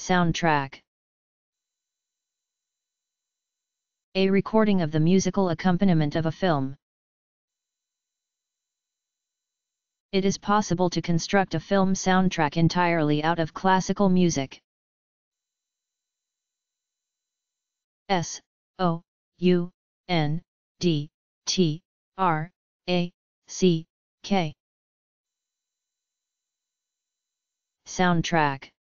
Soundtrack. A recording of the musical accompaniment of a film. It is possible to construct a film soundtrack entirely out of classical music. S O U N D T R A C K. Soundtrack.